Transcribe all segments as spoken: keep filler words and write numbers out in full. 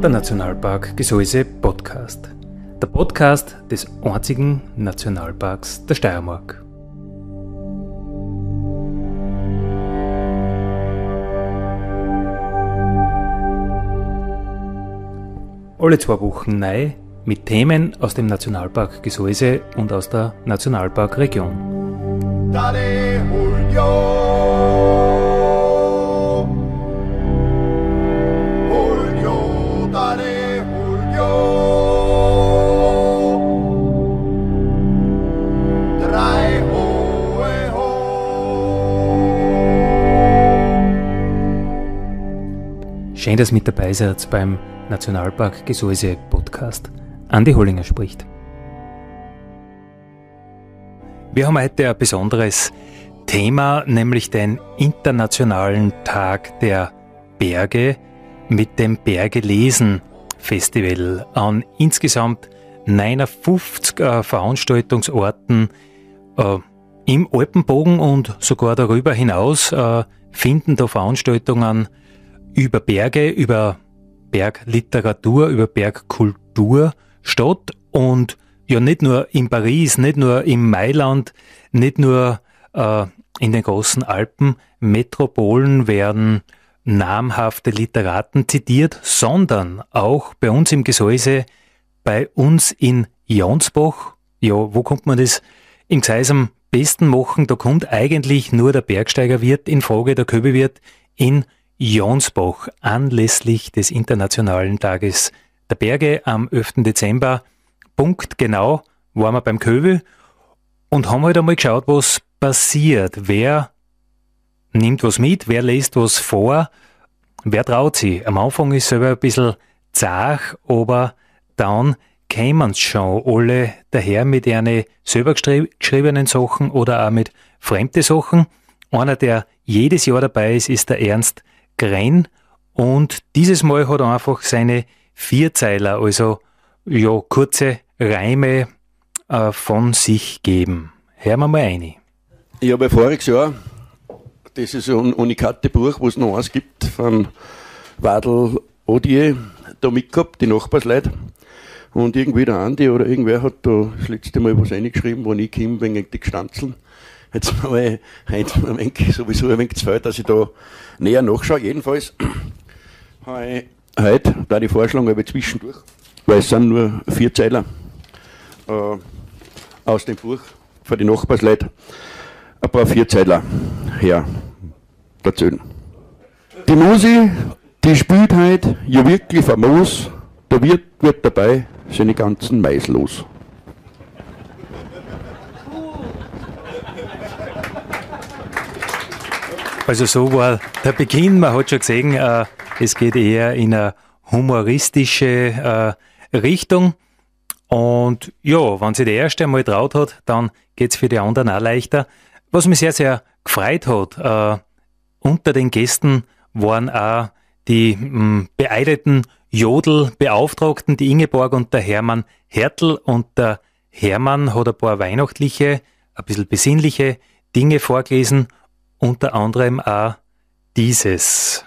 der Nationalpark Gesäuse Podcast. Der Podcast des einzigen Nationalparks der Steiermark. Alle zwei Wochen neu mit Themen aus dem Nationalpark Gesäuse und aus der Nationalparkregion. Dale Julio, Julio, dale Julio, drei hohe ho. Schön, dass ihr mit dabei seid beim Nationalpark Gesäuse Podcast. Andi Hollinger spricht. Wir haben heute ein besonderes Thema, nämlich den Internationalen Tag der Berge mit dem Berge lesen Festival an insgesamt neunundfünfzig äh, Veranstaltungsorten äh, im Alpenbogen und sogar darüber hinaus äh, finden da Veranstaltungen über Berge, über Bergliteratur, über Bergkultur statt und ja nicht nur in Paris, nicht nur in Mailand, nicht nur äh, in den großen Alpenmetropolen werden namhafte Literaten zitiert, sondern auch bei uns im Gesäuse, bei uns in Jonsbach. Ja, wo kommt man das im Gseis am besten machen? Da kommt eigentlich nur der Bergsteigerwirt in Frage, der Köbewirt in Jonsbach, anlässlich des Internationalen Tages der Berge am elften Dezember. Punkt genau waren wir beim Köbel und haben halt einmal geschaut, was passiert. Wer nimmt was mit, wer liest was vor, wer traut sich. Am Anfang ist es selber ein bisschen zart, aber dann kämen schon alle daher mit ihren selber geschriebenen Sachen oder auch mit fremden Sachen. Einer, der jedes Jahr dabei ist, ist der Ernst Grenn und dieses Mal hat er einfach seine Vierzeiler, also ja, kurze Reime äh, von sich geben. Hören wir mal rein. Ich habe voriges Jahr, das ist ein Unikate-Buch, wo es noch eins gibt, von Wadl Odier, da mitgehabt, die Nachbarsleute. Und irgendwie der Andi oder irgendwer hat da das letzte Mal was reingeschrieben, wo ich komme wegen die Gestanzeln. Jetzt habe ich heute ein wenig, sowieso ein wenig zu viel, dass ich da näher nachschaue. Jedenfalls habe ich heute, da ich vorschlagen, habe ich zwischendurch, weil es sind nur vier Zeiler äh, aus dem Buch von den Nachbarsleuten, ein paar Vierzeiler her erzählen. Die Musi, die spielt heute ja wirklich famos, der Wirt wird dabei seine ganzen Mais los. Also so war der Beginn, man hat schon gesehen, äh, es geht eher in eine humoristische äh, Richtung. Und ja, wenn sich der Erste einmal traut hat, dann geht's für die anderen auch leichter. Was mich sehr, sehr gefreut hat, äh, unter den Gästen waren auch die mh, beeideten Jodelbeauftragten, die Ingeborg und der Hermann Hertl. Und der Hermann hat ein paar weihnachtliche, ein bisschen besinnliche Dinge vorgelesen, unter anderem auch dieses.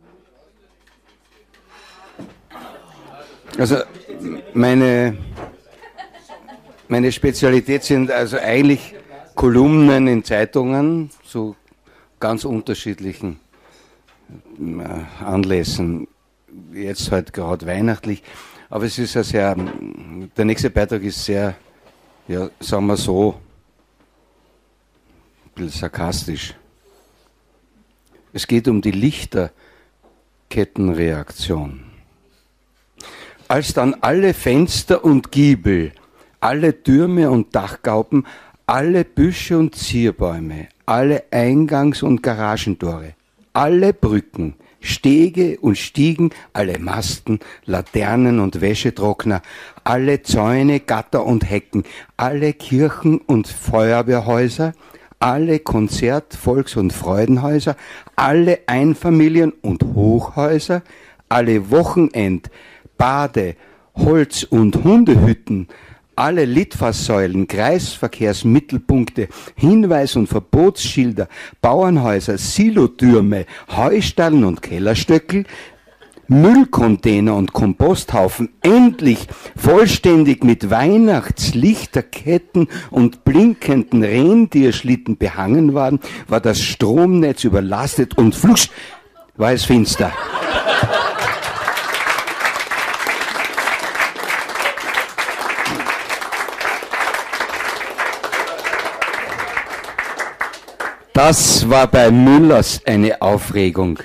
Also meine, meine Spezialität sind also eigentlich Kolumnen in Zeitungen, zu ganz unterschiedlichen äh, Anlässen. Jetzt halt gerade weihnachtlich. Aber es ist ja sehr, der nächste Beitrag ist sehr, ja, sagen wir so, ein bisschen sarkastisch. Es geht um die Lichterkettenreaktion. Als dann alle Fenster und Giebel, alle Türme und Dachgauben, alle Büsche und Zierbäume, alle Eingangs- und Garagentore, alle Brücken, Stege und Stiegen, alle Masten, Laternen und Wäschetrockner, alle Zäune, Gatter und Hecken, alle Kirchen und Feuerwehrhäuser, alle Konzert-, Volks- und Freudenhäuser, alle Einfamilien- und Hochhäuser, alle Wochenend-, Bade-, Holz- und Hundehütten, alle Litfaßsäulen, Kreisverkehrsmittelpunkte, Hinweis- und Verbotsschilder, Bauernhäuser, Silotürme, Heustallen und Kellerstöckel, Müllcontainer und Komposthaufen endlich vollständig mit Weihnachtslichterketten und blinkenden Rentierschlitten behangen waren, war das Stromnetz überlastet und flusch war es finster. Das war bei Müllers eine Aufregung.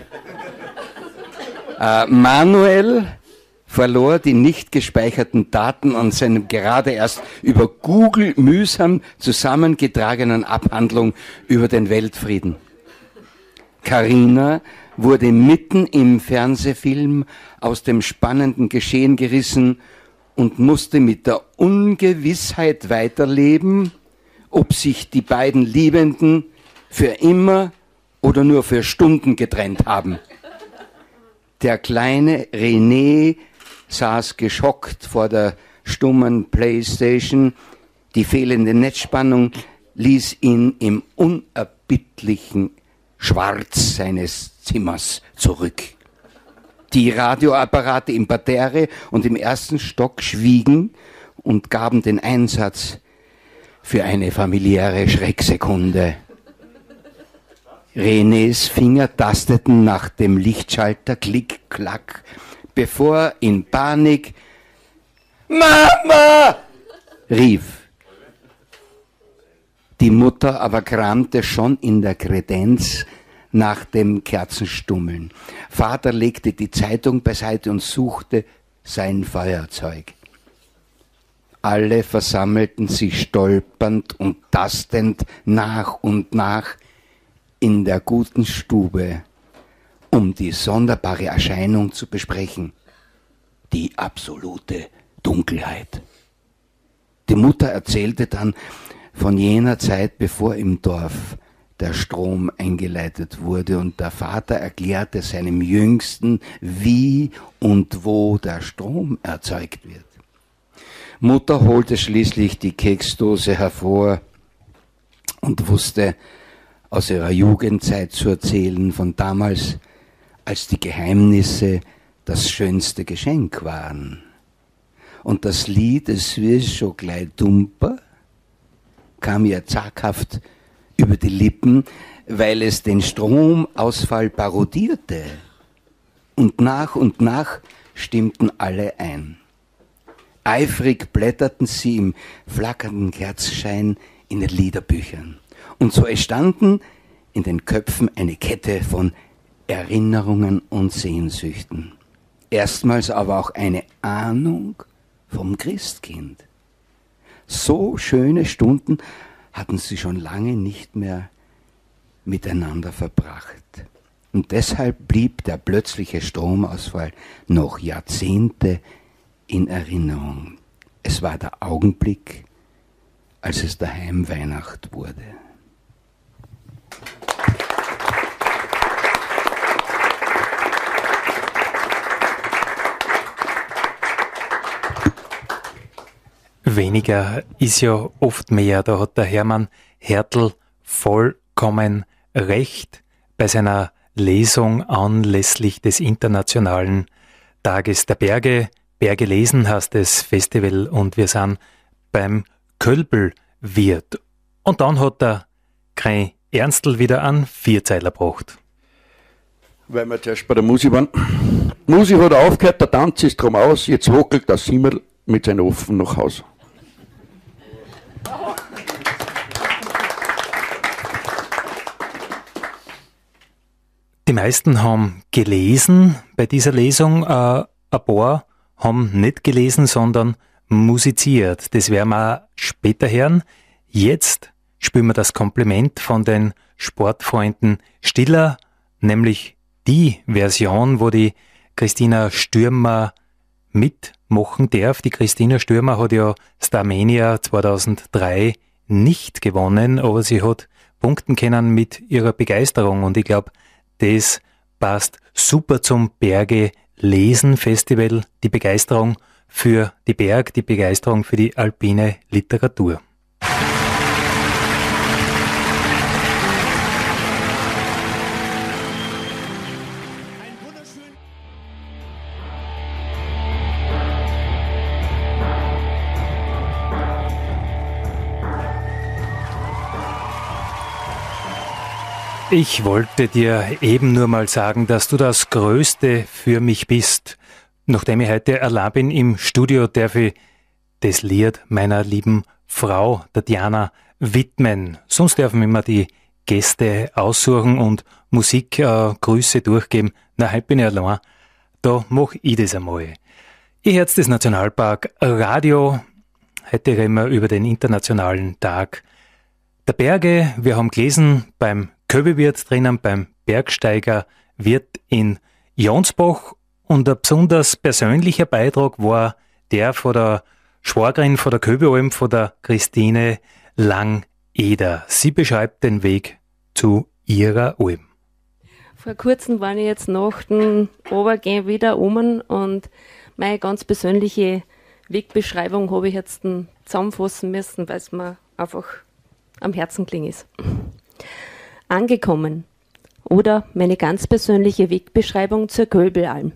Äh, Manuel verlor die nicht gespeicherten Daten an seinem gerade erst über Google mühsam zusammengetragenen Abhandlung über den Weltfrieden. Carina wurde mitten im Fernsehfilm aus dem spannenden Geschehen gerissen und musste mit der Ungewissheit weiterleben, ob sich die beiden Liebenden für immer oder nur für Stunden getrennt haben. Der kleine René saß geschockt vor der stummen Playstation. Die fehlende Netzspannung ließ ihn im unerbittlichen Schwarz seines Zimmers zurück. Die Radioapparate im Parterre und im ersten Stock schwiegen und gaben den Einsatz für eine familiäre Schrecksekunde. Renés Finger tasteten nach dem Lichtschalter, klick, klack, bevor in Panik »Mama!« rief. Die Mutter aber kramte schon in der Kredenz nach dem Kerzenstummeln. Vater legte die Zeitung beiseite und suchte sein Feuerzeug. Alle versammelten sich stolpernd und tastend nach und nach in der guten Stube, um die sonderbare Erscheinung zu besprechen. Die absolute Dunkelheit. Die Mutter erzählte dann von jener Zeit, bevor im Dorf der Strom eingeleitet wurde, und der Vater erklärte seinem Jüngsten, wie und wo der Strom erzeugt wird. Mutter holte schließlich die Keksdose hervor und wusste aus ihrer Jugendzeit zu erzählen, von damals, als die Geheimnisse das schönste Geschenk waren. Und das Lied »Es wird schon gleich dumper« kam ihr zaghaft über die Lippen, weil es den Stromausfall parodierte. Und nach und nach stimmten alle ein. Eifrig blätterten sie im flackernden Kerzschein in den Liederbüchern. Und so entstanden in den Köpfen eine Kette von Erinnerungen und Sehnsüchten. Erstmals aber auch eine Ahnung vom Christkind. So schöne Stunden hatten sie schon lange nicht mehr miteinander verbracht. Und deshalb blieb der plötzliche Stromausfall noch Jahrzehnte in Erinnerung. Es war der Augenblick, als es daheim Weihnacht wurde. Weniger ist ja oft mehr. Da hat der Hermann Hertel vollkommen recht bei seiner Lesung anlässlich des Internationalen Tages der Berge. Berge lesen heißt das Festival und wir sind beim Kölbelwirt. Und dann hat der Krein Ernstl wieder einen Vierzeiler gebracht. Weil wir zuerst bei der Musik waren. Die Musik hat aufgehört, der Tanz ist drum aus, jetzt wackelt der Simmerl mit seinen Offen nach Hause. Die meisten haben gelesen bei dieser Lesung, äh, ein paar haben nicht gelesen, sondern musiziert. Das werden wir später hören. Jetzt spielen wir das Kompliment von den Sportfreunden Stiller, nämlich die Version, wo die Christina Stürmer mitmachen darf. Die Christina Stürmer hat ja Starmania zweitausenddrei nicht gewonnen, aber sie hat punkten können mit ihrer Begeisterung und ich glaube, das passt super zum Berge Lesen Festival, die Begeisterung für die Berg, die Begeisterung für die alpine Literatur. Ich wollte dir eben nur mal sagen, dass du das Größte für mich bist. Nachdem ich heute allein bin im Studio, darf ich das Lied meiner lieben Frau, der Diana, widmen. Sonst dürfen immer die Gäste aussuchen und Musikgrüße äh, durchgeben. Na, heute bin ich allein. Da mache ich das einmal. Ihr hört das Nationalpark Radio. Heute reden wir über den Internationalen Tag der Berge. Wir haben gelesen, beim Köbiwirt drinnen, beim Bergsteiger Wirt in Jonsbach. Und ein besonders persönlicher Beitrag war der von der Schwagerin von der Köbialm, von der Christine Lang-Eder. Sie beschreibt den Weg zu ihrer Alm. Vor kurzem war ich jetzt nach dem Obergehen wieder oben und meine ganz persönliche Wegbeschreibung habe ich jetzt zusammenfassen müssen, weil es mir einfach am Herzen klingt ist. Angekommen. Oder meine ganz persönliche Wegbeschreibung zur Köbialm.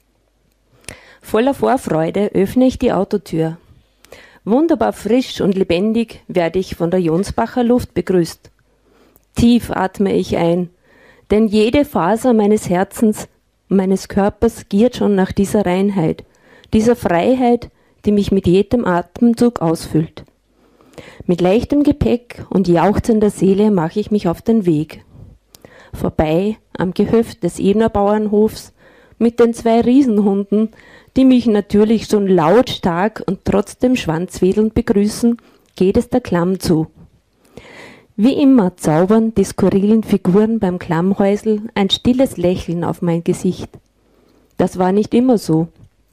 Voller Vorfreude öffne ich die Autotür. Wunderbar frisch und lebendig werde ich von der Jonsbacher Luft begrüßt. Tief atme ich ein, denn jede Faser meines Herzens, meines Körpers giert schon nach dieser Reinheit, dieser Freiheit, die mich mit jedem Atemzug ausfüllt. Mit leichtem Gepäck und jauchzender Seele mache ich mich auf den Weg. Vorbei am Gehöft des Ebner Bauernhofs mit den zwei Riesenhunden, die mich natürlich schon lautstark und trotzdem schwanzwedelnd begrüßen, geht es der Klamm zu. Wie immer zaubern die skurrilen Figuren beim Klammhäusl ein stilles Lächeln auf mein Gesicht. Das war nicht immer so.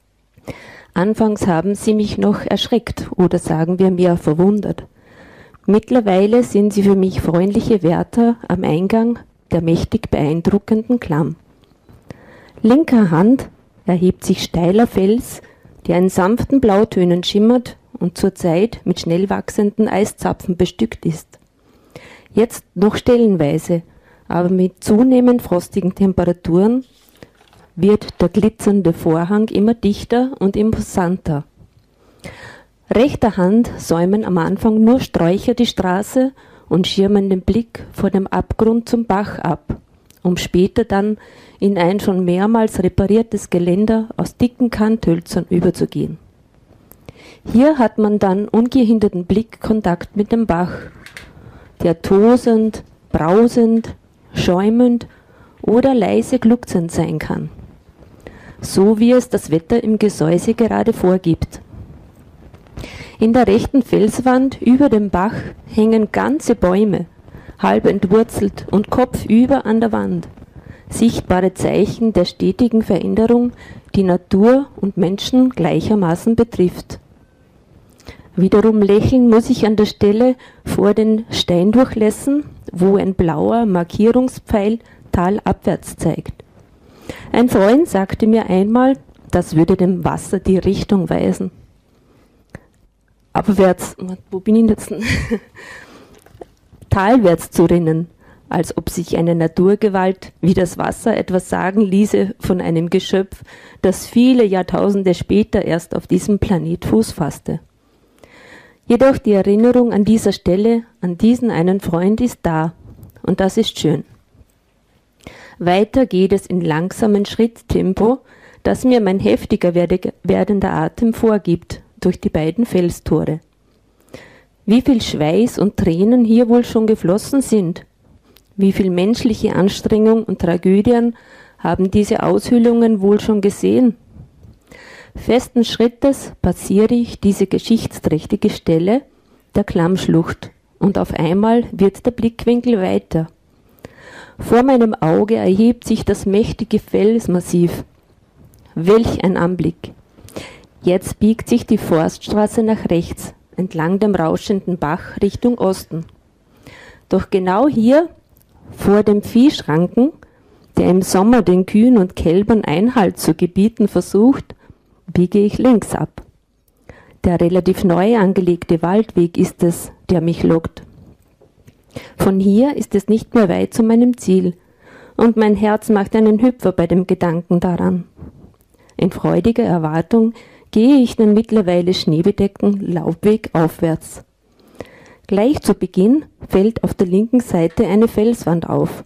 Anfangs haben sie mich noch erschreckt oder sagen wir mehr verwundert. Mittlerweile sind sie für mich freundliche Wärter am Eingang der mächtig beeindruckenden Klamm. Linker Hand erhebt sich steiler Fels, der in sanften Blautönen schimmert und zurzeit mit schnell wachsenden Eiszapfen bestückt ist. Jetzt noch stellenweise, aber mit zunehmend frostigen Temperaturen wird der glitzernde Vorhang immer dichter und imposanter. Rechter Hand säumen am Anfang nur Sträucher die Straße und schirmen den Blick vor dem Abgrund zum Bach ab, um später dann in ein schon mehrmals repariertes Geländer aus dicken Kanthölzern überzugehen. Hier hat man dann ungehinderten Blickkontakt mit dem Bach, der tosend, brausend, schäumend oder leise glucksend sein kann, so wie es das Wetter im Gesäuse gerade vorgibt. In der rechten Felswand über dem Bach hängen ganze Bäume, halb entwurzelt und kopfüber an der Wand. Sichtbare Zeichen der stetigen Veränderung, die Natur und Menschen gleichermaßen betrifft. Wiederum lächeln muss ich an der Stelle vor den Steindurchlässen, wo ein blauer Markierungspfeil talabwärts zeigt. Ein Freund sagte mir einmal, das würde dem Wasser die Richtung weisen. Abwärts, wo bin ich jetzt? Talwärts zu rinnen, als ob sich eine Naturgewalt wie das Wasser etwas sagen ließe von einem Geschöpf, das viele Jahrtausende später erst auf diesem Planet Fuß fasste. Jedoch die Erinnerung an dieser Stelle, an diesen einen Freund ist da, und das ist schön. Weiter geht es in langsamen Schritttempo, das mir mein heftiger werdender Atem vorgibt, durch die beiden Felstore. Wie viel Schweiß und Tränen hier wohl schon geflossen sind, wie viel menschliche Anstrengung und Tragödien haben diese Aushöhlungen wohl schon gesehen. Festen Schrittes passiere ich diese geschichtsträchtige Stelle der Klammschlucht und auf einmal wird der Blickwinkel weiter. Vor meinem Auge erhebt sich das mächtige Felsmassiv. Welch ein Anblick! Jetzt biegt sich die Forststraße nach rechts, entlang dem rauschenden Bach Richtung Osten. Doch genau hier, vor dem Viehschranken, der im Sommer den Kühen und Kälbern Einhalt zu gebieten versucht, biege ich links ab. Der relativ neu angelegte Waldweg ist es, der mich lockt. Von hier ist es nicht mehr weit zu meinem Ziel, und mein Herz macht einen Hüpfer bei dem Gedanken daran. In freudiger Erwartung gehe ich den mittlerweile schneebedeckten Laubweg aufwärts. Gleich zu Beginn fällt auf der linken Seite eine Felswand auf.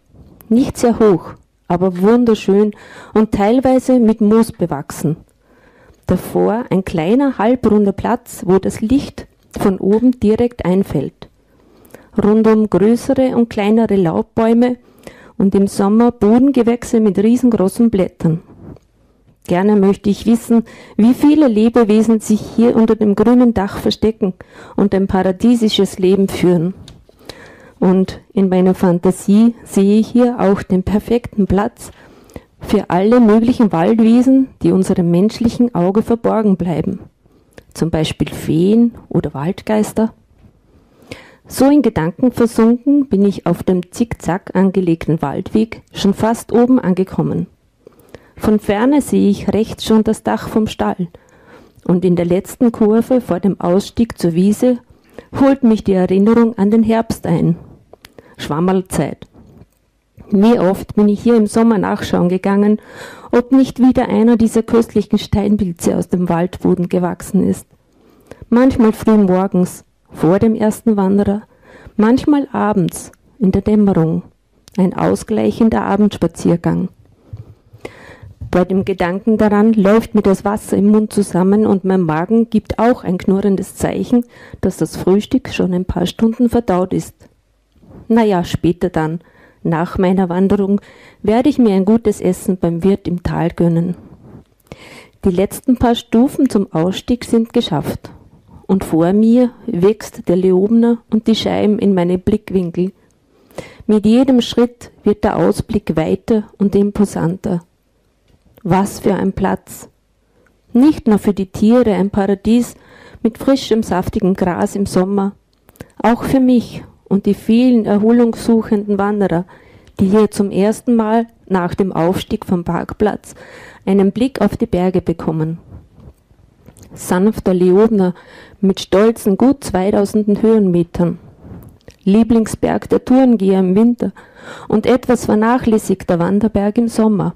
Nicht sehr hoch, aber wunderschön und teilweise mit Moos bewachsen. Davor ein kleiner halbrunder Platz, wo das Licht von oben direkt einfällt. Rundum größere und kleinere Laubbäume und im Sommer Bodengewächse mit riesengroßen Blättern. Gerne möchte ich wissen, wie viele Lebewesen sich hier unter dem grünen Dach verstecken und ein paradiesisches Leben führen. Und in meiner Fantasie sehe ich hier auch den perfekten Platz für alle möglichen Waldwesen, die unserem menschlichen Auge verborgen bleiben. Zum Beispiel Feen oder Waldgeister. So in Gedanken versunken bin ich auf dem zickzack angelegten Waldweg schon fast oben angekommen. Von ferne sehe ich rechts schon das Dach vom Stall und in der letzten Kurve vor dem Ausstieg zur Wiese holt mich die Erinnerung an den Herbst ein. Schwammerlzeit. Wie oft bin ich hier im Sommer nachschauen gegangen, ob nicht wieder einer dieser köstlichen Steinpilze aus dem Waldboden gewachsen ist. Manchmal früh morgens, vor dem ersten Wanderer, manchmal abends, in der Dämmerung, ein ausgleichender Abendspaziergang. Bei dem Gedanken daran läuft mir das Wasser im Mund zusammen und mein Magen gibt auch ein knurrendes Zeichen, dass das Frühstück schon ein paar Stunden verdaut ist. Naja, später dann, nach meiner Wanderung, werde ich mir ein gutes Essen beim Wirt im Tal gönnen. Die letzten paar Stufen zum Ausstieg sind geschafft. Und vor mir wächst der Leobner und die Scheiben in meine Blickwinkel. Mit jedem Schritt wird der Ausblick weiter und imposanter. Was für ein Platz! Nicht nur für die Tiere ein Paradies mit frischem, saftigem Gras im Sommer, auch für mich und die vielen erholungssuchenden Wanderer, die hier zum ersten Mal nach dem Aufstieg vom Parkplatz einen Blick auf die Berge bekommen. Sanfter Leobner mit stolzen gut zweitausend Höhenmetern. Lieblingsberg der Tourengeher im Winter und etwas vernachlässigter Wanderberg im Sommer.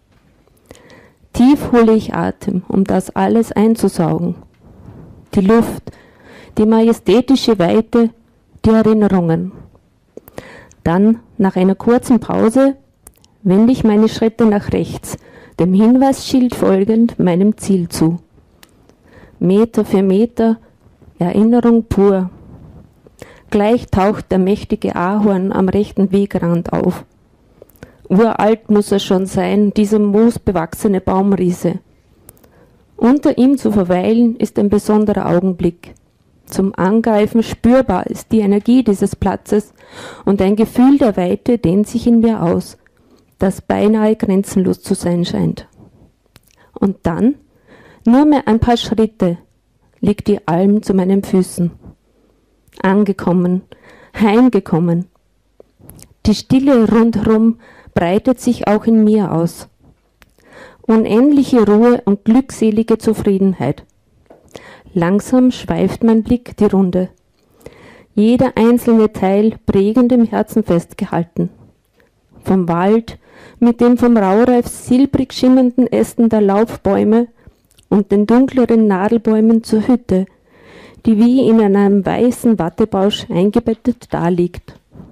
Tief hole ich Atem, um das alles einzusaugen. Die Luft, die majestätische Weite, die Erinnerungen. Dann, nach einer kurzen Pause, wende ich meine Schritte nach rechts, dem Hinweisschild folgend meinem Ziel zu. Meter für Meter, Erinnerung pur. Gleich taucht der mächtige Ahorn am rechten Wegrand auf. Uralt muss er schon sein, dieser moosbewachsene Baumriese. Unter ihm zu verweilen ist ein besonderer Augenblick. Zum Angreifen spürbar ist die Energie dieses Platzes und ein Gefühl der Weite dehnt sich in mir aus, das beinahe grenzenlos zu sein scheint. Und dann, nur mehr ein paar Schritte, liegt die Alm zu meinen Füßen. Angekommen, heimgekommen. Die Stille rundherum breitet sich auch in mir aus. Unendliche Ruhe und glückselige Zufriedenheit. Langsam schweift mein Blick die Runde. Jeder einzelne Teil prägend im Herzen festgehalten. Vom Wald mit den vom Raureif silbrig schimmernden Ästen der Laubbäume und den dunkleren Nadelbäumen zur Hütte, die wie in einem weißen Wattebausch eingebettet daliegt.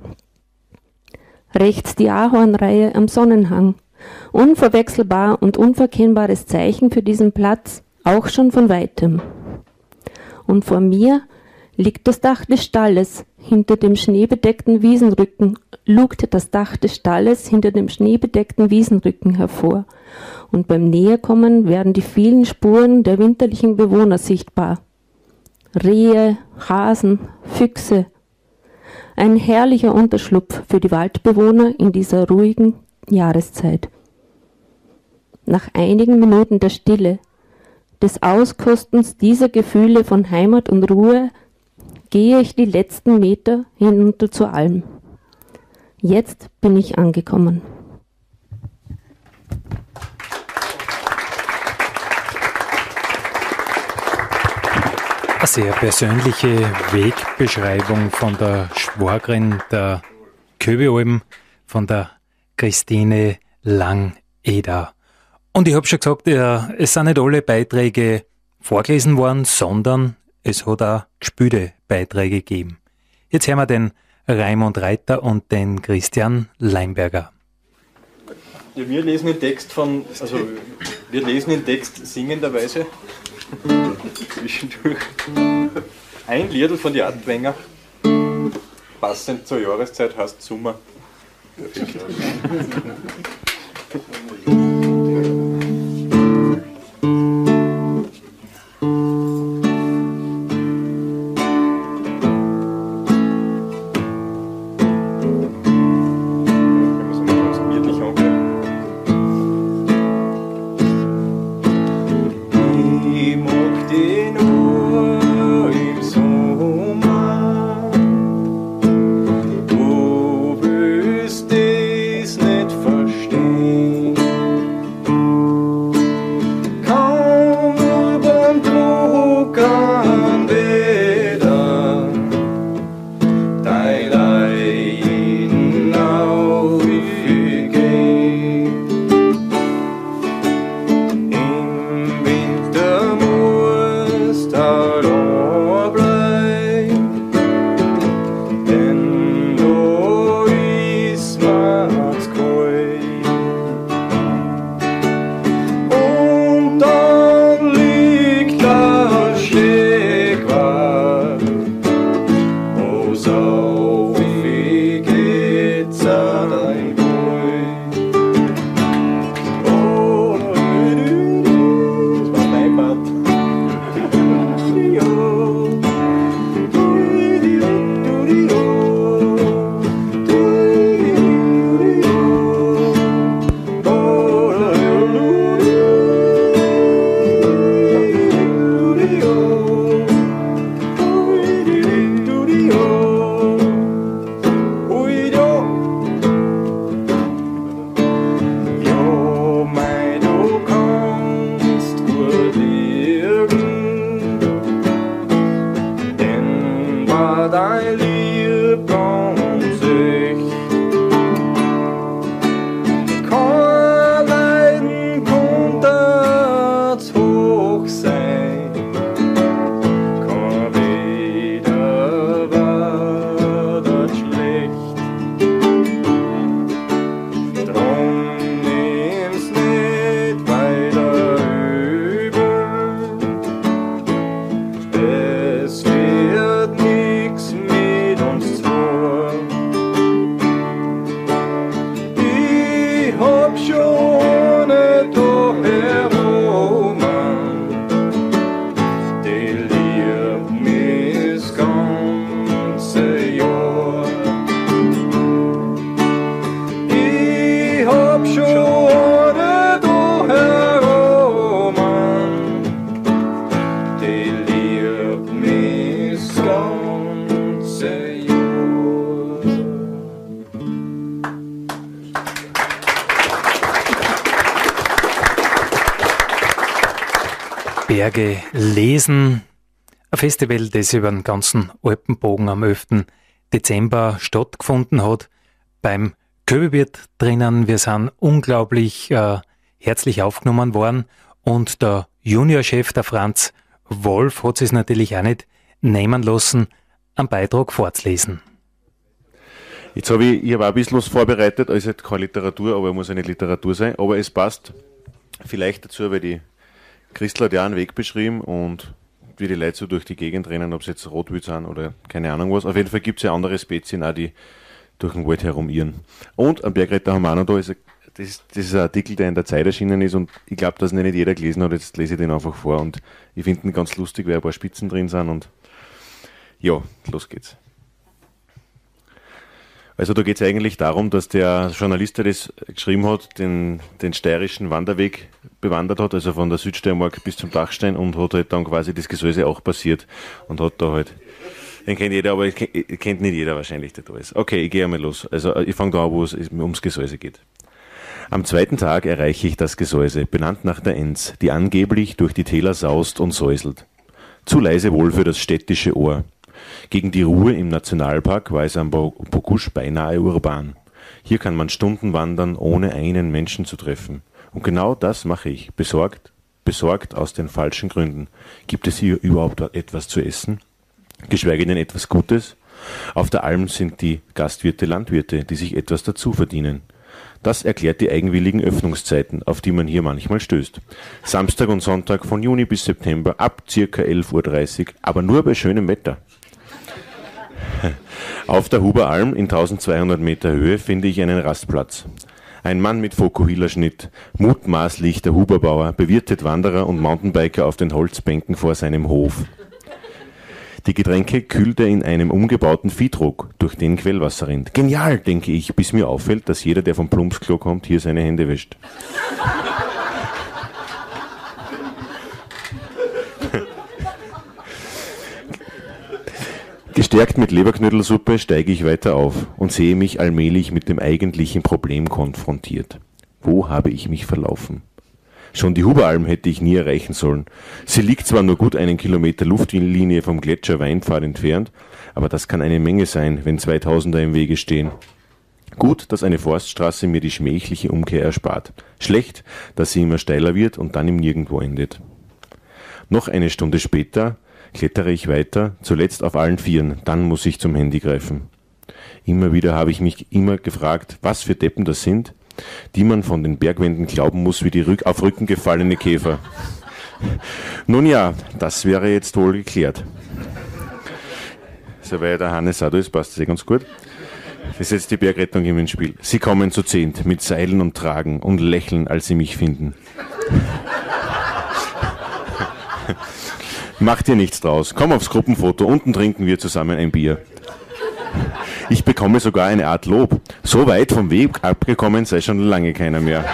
Rechts die Ahornreihe am Sonnenhang, unverwechselbar und unverkennbares Zeichen für diesen Platz, auch schon von weitem. Und vor mir liegt das Dach des Stalles, hinter dem schneebedeckten Wiesenrücken, lugt das Dach des Stalles hinter dem schneebedeckten Wiesenrücken hervor, und beim Näherkommen werden die vielen Spuren der winterlichen Bewohner sichtbar. Rehe, Hasen, Füchse. Ein herrlicher Unterschlupf für die Waldbewohner in dieser ruhigen Jahreszeit. Nach einigen Minuten der Stille, des Auskostens dieser Gefühle von Heimat und Ruhe, gehe ich die letzten Meter hinunter zur Alm. Jetzt bin ich angekommen. Eine sehr persönliche Wegbeschreibung von der Schwagerin der Köbealm, von der Christine Lang-Eder. Und ich habe schon gesagt, ja, es sind nicht alle Beiträge vorgelesen worden, sondern es hat auch gespielte Beiträge gegeben. Jetzt hören wir den Raimund Reiter und den Christian Leimberger. Ja, wir lesen den Text von, also wir lesen den Text singenderweise zwischendurch. Ein Liedl von die Adwenger, passend zur Jahreszeit, heißt Sommer. Berge lesen. Ein Festival, das über den ganzen Alpenbogen am elften Dezember stattgefunden hat. Beim Köbelwirt drinnen, wir sind unglaublich äh, herzlich aufgenommen worden und der Juniorchef, der Franz Wolf, hat es natürlich auch nicht nehmen lassen, einen Beitrag vorzulesen. Jetzt habe ich, ich habe auch ein bisschen was vorbereitet, also keine Literatur, aber muss ja nicht Literatur sein, aber es passt vielleicht dazu, weil die Christel hat ja einen Weg beschrieben und wie die Leute so durch die Gegend rennen, ob sie jetzt Rotwild sind oder keine Ahnung was. Auf jeden Fall gibt es ja andere Spezien auch, die durch den Wald herumirren. Und am Bergretter haben wir auch noch da, ist ein, das, das ist ein Artikel, der in der Zeit erschienen ist und ich glaube, dass ihn nicht jeder gelesen hat, jetzt lese ich den einfach vor und ich finde ihn ganz lustig, weil ein paar Spitzen drin sind und ja, los geht's. Also da geht es eigentlich darum, dass der Journalist, der das geschrieben hat, den, den steirischen Wanderweg bewandert hat, also von der Südsteiermark bis zum Dachstein und hat halt dann quasi das Gesäuse auch passiert und hat da halt, den kennt jeder, aber kennt nicht jeder wahrscheinlich, der da ist. Okay, ich gehe einmal los. Also ich fange da an, wo es ums Gesäuse geht. Am zweiten Tag erreiche ich das Gesäuse, benannt nach der Enz, die angeblich durch die Täler saust und säuselt. Zu leise wohl für das städtische Ohr. Gegen die Ruhe im Nationalpark war es am Bogusch beinahe urban. Hier kann man Stunden wandern, ohne einen Menschen zu treffen. Und genau das mache ich, besorgt, besorgt aus den falschen Gründen. Gibt es hier überhaupt etwas zu essen? Geschweige denn etwas Gutes? Auf der Alm sind die Gastwirte Landwirte, die sich etwas dazu verdienen. Das erklärt die eigenwilligen Öffnungszeiten, auf die man hier manchmal stößt. Samstag und Sonntag von Juni bis September ab ca. elf Uhr dreißig, aber nur bei schönem Wetter. Auf der Huberalm in eintausendzweihundert Meter Höhe finde ich einen Rastplatz. Ein Mann mit Fokuhila-Schnitt, mutmaßlich der Huberbauer, bewirtet Wanderer und Mountainbiker auf den Holzbänken vor seinem Hof. Die Getränke kühlt er in einem umgebauten Viehtrog, durch den Quellwasser rinnt. Genial, denke ich, bis mir auffällt, dass jeder, der vom Plumpsklo kommt, hier seine Hände wäscht. Gestärkt mit Leberknödelsuppe steige ich weiter auf und sehe mich allmählich mit dem eigentlichen Problem konfrontiert. Wo habe ich mich verlaufen? Schon die Huberalm hätte ich nie erreichen sollen. Sie liegt zwar nur gut einen Kilometer Luftlinie vom Gletscher Weinpfad entfernt, aber das kann eine Menge sein, wenn zweitausender im Wege stehen. Gut, dass eine Forststraße mir die schmähliche Umkehr erspart. Schlecht, dass sie immer steiler wird und dann im Nirgendwo endet. Noch eine Stunde später klettere ich weiter, zuletzt auf allen Vieren, dann muss ich zum Handy greifen. Immer wieder habe ich mich immer gefragt, was für Deppen das sind, die man von den Bergwänden glauben muss wie die Rück- auf Rücken gefallene Käfer. Nun ja, das wäre jetzt wohl geklärt. So weil der Hannes auch da ist, passt das eh ganz gut. Das ist jetzt die Bergrettung im Spiel. Sie kommen zu zehnt, mit Seilen und Tragen und lächeln, als sie mich finden. Mach dir nichts draus. Komm aufs Gruppenfoto. Unten trinken wir zusammen ein Bier. Ich bekomme sogar eine Art Lob. So weit vom Weg abgekommen sei schon lange keiner mehr.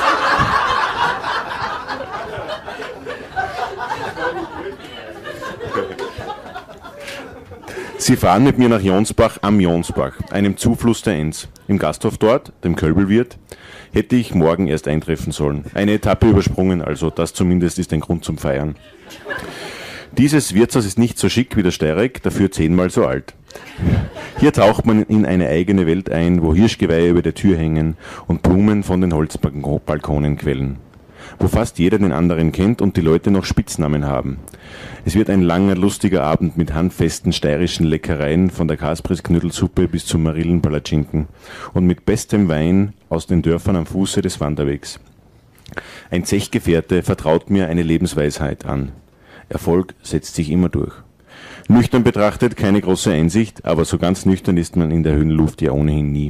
Sie fahren mit mir nach Jonsbach am Jonsbach, einem Zufluss der Enz. Im Gasthof dort, dem Kölbelwirt, hätte ich morgen erst eintreffen sollen. Eine Etappe übersprungen, also das zumindest ist ein Grund zum Feiern. Dieses Wirtshaus ist nicht so schick wie der Steyrek, dafür zehnmal so alt. Hier taucht man in eine eigene Welt ein, wo Hirschgeweihe über der Tür hängen und Blumen von den Holzbalkonen quellen. Wo fast jeder den anderen kennt und die Leute noch Spitznamen haben. Es wird ein langer, lustiger Abend mit handfesten steirischen Leckereien von der Kasprisknödelsuppe bis zum Marillenpalatschinken und mit bestem Wein aus den Dörfern am Fuße des Wanderwegs. Ein Zechgefährte vertraut mir eine Lebensweisheit an. Erfolg setzt sich immer durch. Nüchtern betrachtet keine große Einsicht, aber so ganz nüchtern ist man in der Höhenluft ja ohnehin nie.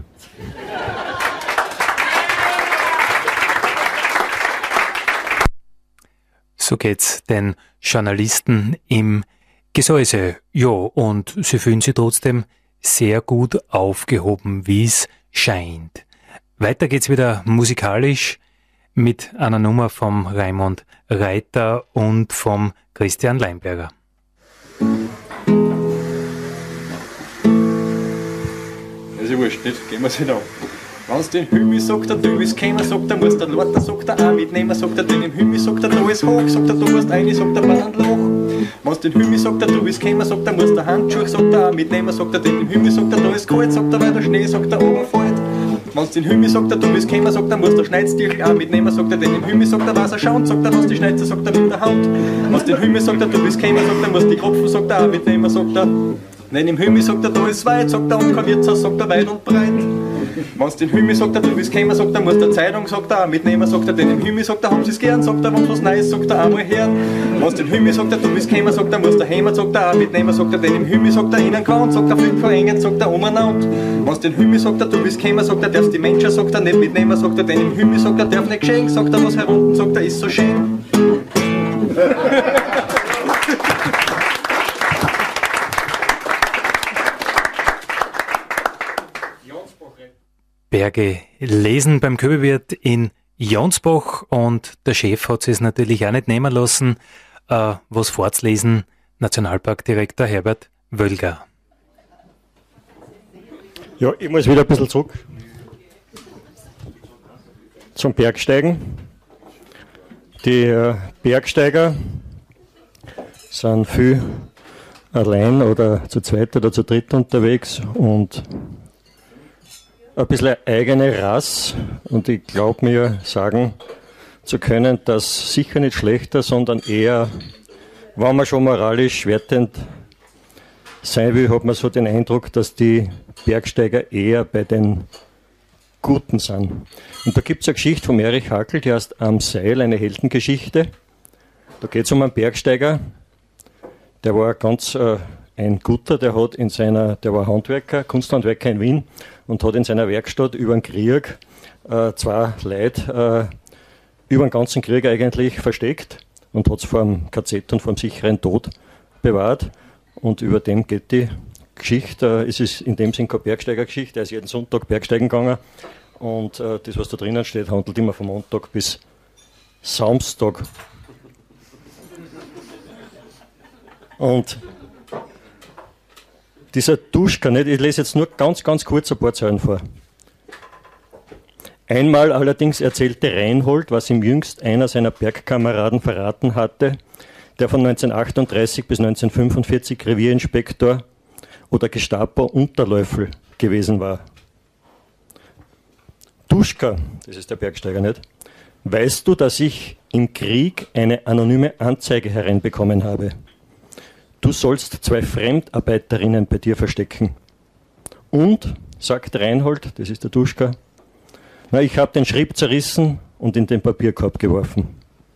So geht's den Journalisten im Gesäuse. Ja, und sie fühlen sich trotzdem sehr gut aufgehoben, wie es scheint. Weiter geht's wieder musikalisch mit einer Nummer vom Raimund Reiter und vom Christian Leinberger. Das ist ja wurscht, nicht? Gehen wir es nicht an. Wenn's den Hümi sagt, der du willst kommen, sagt er, musst der Lorter, sagt er, auch mitnehmen, sagt er, den im Hümi sagt er, da ist hoch, sagt er, du musst rein, sagt er, Bandloch. Wenn's den Hümi sagt, der du willst kommen, sagt er, musst der Handschuh, sagt er, auch mitnehmen, sagt er, den im Hümi sagt er, da ist kalt, sagt er, weil der Schnee, sagt er, runterfällt. Wenn's den Hümi sagt, der du willst kommen, sagt er, musst der Schneidstichel auch mitnehmen, sagt er, den im Hümi sagt er, was er schaut, sagt er, was die Schneize, sagt er, mit der Hand. Wenn's den Hümi sagt, der du willst kommen, sagt er, musst die Kropfen, sagt er, auch mitnehmen, sagt er. Wenn im Hümi sagt er, da ist weit, sagt er, und kein Wirtshaus, sagt er, weit und breit. Wenn's den Hümi sagt er, du willst kommen, sagt er, musst der Zeitung, sagt er, auch mitnehmen, sagt er, den im Hümi sagt er, haben sie's gern, sagt er, wenn's was Neues, sagt er, einmal hören. Wenn's den Hümi sagt er, du willst kommen, sagt er, musst der Hämmer, sagt er, auch mitnehmen, sagt er, den im Hümi sagt er, innen kann, sagt er, fliegt verengen, sagt er, umeinander. Wenn's den Hümi sagt er, du willst kommen, sagt er, darfst die Menschen, sagt er, nicht mitnehmen, sagt er, den im Hümi sagt er, darf nicht geschenkt, sagt er, was herunten, sagt er, ist so schön. Berge lesen beim Köbelwirt in Jonsbach und der Chef hat es natürlich auch nicht nehmen lassen, äh, was vorzulesen, Nationalparkdirektor Herbert Wölger. Ja, ich muss wieder ein bisschen zurück zum Bergsteigen. Die äh, Bergsteiger sind viel allein oder zu zweit oder zu dritt unterwegs und ein bisschen eigene Rasse, und ich glaube mir sagen zu können, dass sicher nicht schlechter, sondern eher, wenn man schon moralisch wertend sein will, hat man so den Eindruck, dass die Bergsteiger eher bei den Guten sind. Und da gibt es eine Geschichte von Erich Hackel, die heißt Am Seil, eine Heldengeschichte. Da geht es um einen Bergsteiger, der war ganz äh, ein Guter, der hat in seiner, der war Handwerker, Kunsthandwerker in Wien und hat in seiner Werkstatt über den Krieg äh, zwei Leute äh, über den ganzen Krieg eigentlich versteckt und hat es vor dem K Z und vor dem sicheren Tod bewahrt. Und über dem geht die Geschichte. Äh, es ist in dem Sinn keine Bergsteigergeschichte, er ist jeden Sonntag Bergsteigen gegangen. Und äh, das, was da drinnen steht, handelt immer von Montag bis Samstag. Und dieser Duschka, nicht? Ich lese jetzt nur ganz, ganz kurz ein paar Zeilen vor. Einmal allerdings erzählte Reinhold, was ihm jüngst einer seiner Bergkameraden verraten hatte, der von neunzehnhundertachtunddreißig bis neunzehnhundertfünfundvierzig Revierinspektor oder Gestapo-Unterläufel gewesen war. Duschka, das ist der Bergsteiger, nicht? Weißt du, dass ich im Krieg eine anonyme Anzeige hereinbekommen habe? Du sollst zwei Fremdarbeiterinnen bei dir verstecken. Und, sagt Reinhold, das ist der Duschka, na, ich habe den Schrieb zerrissen und in den Papierkorb geworfen.